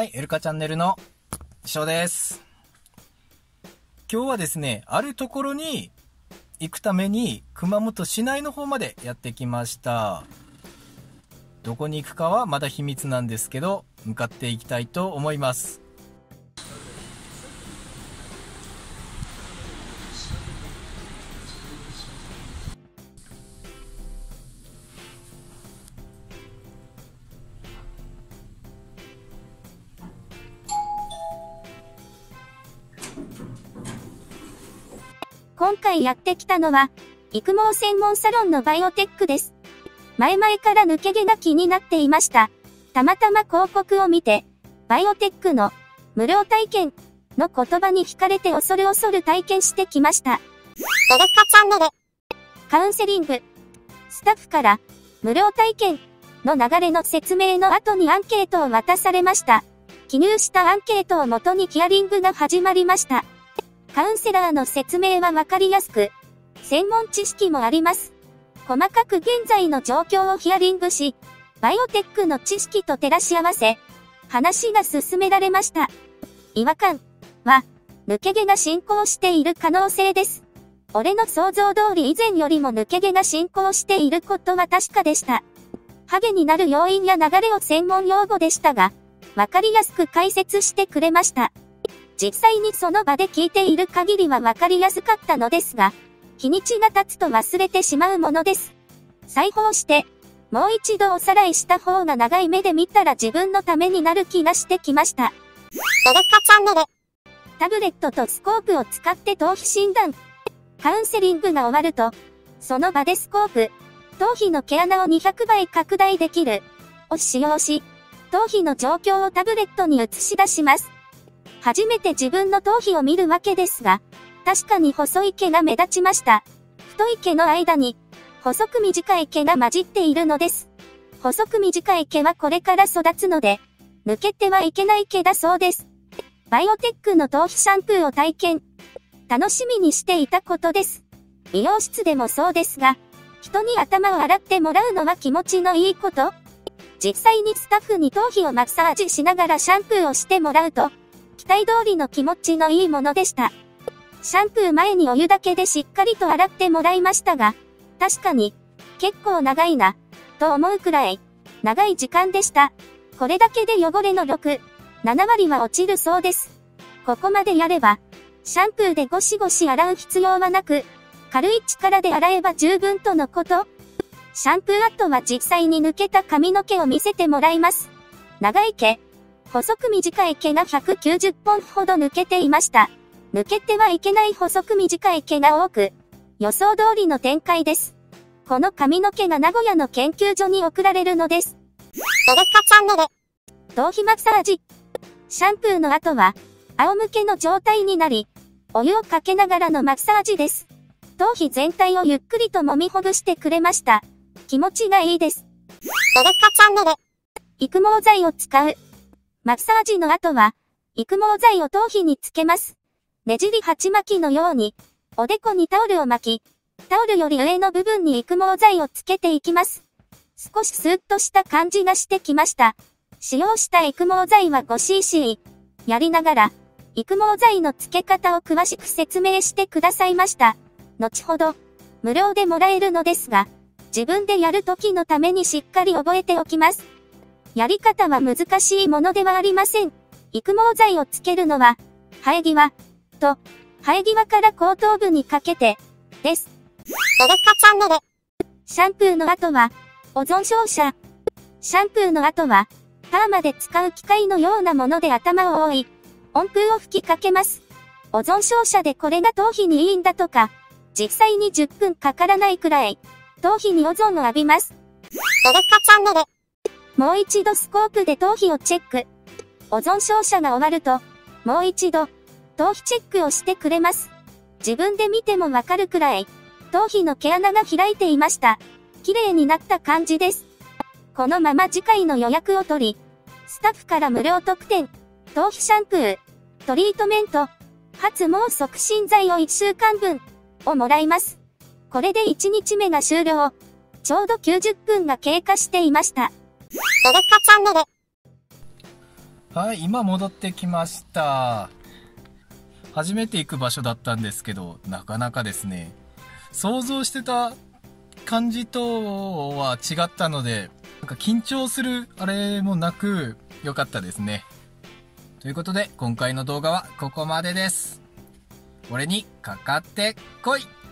はい、エルカチャンネルのショウです。今日はですね、あるところに行くために熊本市内の方までやってきました。どこに行くかはまだ秘密なんですけど、向かっていきたいと思います。 今回やってきたのは、育毛専門サロンのバイオテックです。前々から抜け毛が気になっていました。たまたま広告を見て、バイオテックの無料体験の言葉に惹かれて恐る恐る体験してきました。エルカチャンネル。カウンセリング。スタッフから無料体験の流れの説明の後にアンケートを渡されました。記入したアンケートをもとにヒアリングが始まりました。カウンセラーの説明はわかりやすく、専門知識もあります。細かく現在の状況をヒアリングし、バイオテックの知識と照らし合わせ、話が進められました。違和感は、抜け毛が進行している可能性です。俺の想像通り以前よりも抜け毛が進行していることは確かでした。ハゲになる要因や流れを専門用語でしたが、わかりやすく解説してくれました。実際にその場で聞いている限りはわかりやすかったのですが、日にちが経つと忘れてしまうものです。再放して、もう一度おさらいした方が長い目で見たら自分のためになる気がしてきました。エルカチャンネル。タブレットとスコープを使って頭皮診断。カウンセリングが終わると、その場でスコープ、頭皮の毛穴を200倍拡大できる、を使用し、頭皮の状況をタブレットに映し出します。初めて自分の頭皮を見るわけですが、確かに細い毛が目立ちました。太い毛の間に、細く短い毛が混じっているのです。細く短い毛はこれから育つので、抜けてはいけない毛だそうです。バイオテックの頭皮シャンプーを体験。楽しみにしていたことです。美容室でもそうですが、人に頭を洗ってもらうのは気持ちのいいこと。実際にスタッフに頭皮をマッサージしながらシャンプーをしてもらうと、期待通りの気持ちのいいものでした。シャンプー前にお湯だけでしっかりと洗ってもらいましたが、確かに、結構長いな、と思うくらい、長い時間でした。これだけで汚れの6、7割は落ちるそうです。ここまでやれば、シャンプーでゴシゴシ洗う必要はなく、軽い力で洗えば十分とのこと。シャンプー後は実際に抜けた髪の毛を見せてもらいます。長い毛、細く短い毛が190本ほど抜けていました。抜けてはいけない細く短い毛が多く、予想通りの展開です。この髪の毛が名古屋の研究所に送られるのです。エルカチャンネル。頭皮マッサージ。シャンプーの後は、仰向けの状態になり、お湯をかけながらのマッサージです。頭皮全体をゆっくりと揉みほぐしてくれました。気持ちがいいです。エルカチャンネル。育毛剤を使う。マッサージの後は、育毛剤を頭皮につけます。ねじり鉢巻きのように、おでこにタオルを巻き、タオルより上の部分に育毛剤をつけていきます。少しスーッとした感じがしてきました。使用した育毛剤は 5cc。やりながら、育毛剤のつけ方を詳しく説明してくださいました。後ほど、無料でもらえるのですが、自分でやるときのためにしっかり覚えておきます。やり方は難しいものではありません。育毛剤をつけるのは、生え際と、生え際から後頭部にかけて、です。エルカチャンネル。シャンプーの後は、オゾン照射。シャンプーの後は、パーマで使う機械のようなもので頭を覆い、温風を吹きかけます。オゾン照射でこれが頭皮にいいんだとか、実際に10分かからないくらい、頭皮にオゾンを浴びます。エルカチャンネル。もう一度スコープで頭皮をチェック。オゾン照射が終わると、もう一度、頭皮チェックをしてくれます。自分で見てもわかるくらい、頭皮の毛穴が開いていました。綺麗になった感じです。このまま次回の予約を取り、スタッフから無料特典、頭皮シャンプー、トリートメント、発毛促進剤を1週間分、をもらいます。これで1日目が終了。ちょうど90分が経過していました。エルカチャンネル。 はい、今戻ってきました。初めて行く場所だったんですけど、なかなかですね、想像してた感じとは違ったので、なんか緊張するあれもなく良かったですね。ということで、今回の動画はここまでです。俺にかかってこい。